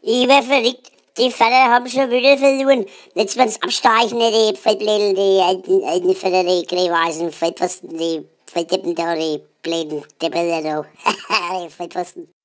Ich wär verrückt. Die Pfarrer haben schon wieder verloren. Jetzt wenn's absteigen, die Fettblädel, die alten Pfarrer, die Greyweisen, Fettpfosten, die Fettdeppen da, die blöden Deppen da. Die Fettpfosten.